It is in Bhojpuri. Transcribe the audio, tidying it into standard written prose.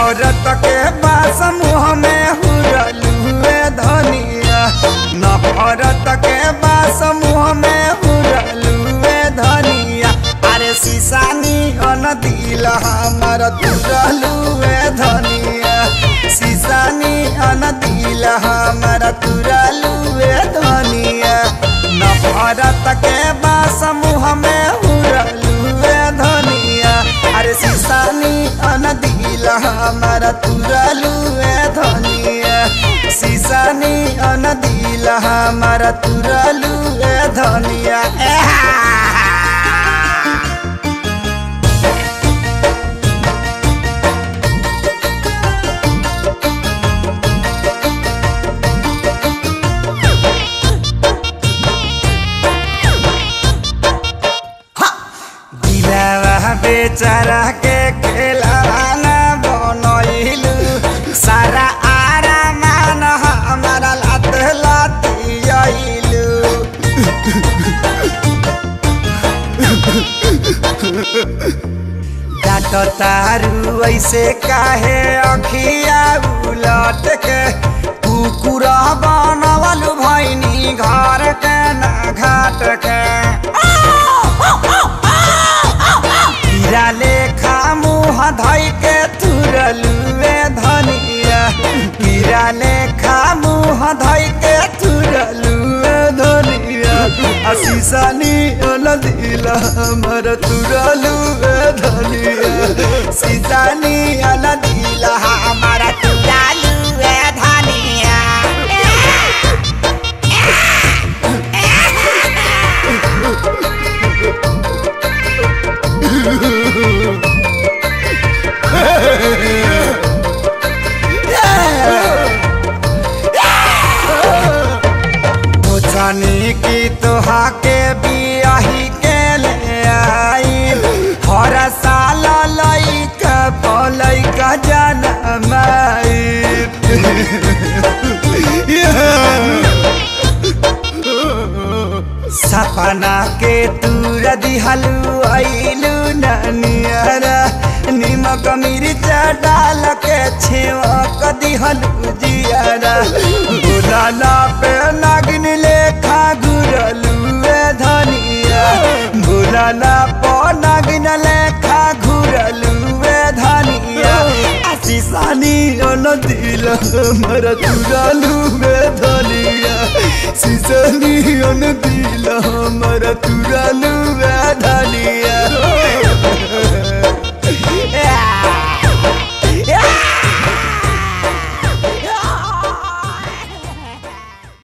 नफरत के बास मुँह में हुरलुए धनिया नफरत के बास मुँह में हुरलुए धनिया अरे सीसानी अन दिल हमर तुरलुए धनिया सीसानी अन दिल हमर तुरलुए धनिया नफरत के बास मुँह में हुरलुए धनिया अरे सीसानी अन दिल हमर तुरलुए धनिया सीसानी अन दिल हमर तुरलुए धनिया बेचारा के खेलाना बनैलू सारा आरामान हमारा लात लातियलू डाट तारू ऐसे काहे अखिया उलट के कुकुर बनवलू भैनी घर के ना घाट के हीरा लेखा मुँह धई के तुरलुए धनिया हीरा लेखा मुँह धई के तुरलुए धनिया सीसानी अन दिल हमर तुरलुए धनिया सीसानी अन दिल हमर तुरलुए धनिया जानी की तोहा के बियाही के ले आई हर साल लइका पलैका जनमाई सपना के तूर दिहलू आइलू ननियरा निमक मिर्चा डाल के छेवक दिहलू जियारा बुलाला पे नागिन लेखा घुरलुए धनिया बुलाला पे नागिन लेखा घुरलुए धनिया सीसानी अन दिल हमर तुरलुए धनिया सीसानी अन दिल हमर तुरलुए धनिया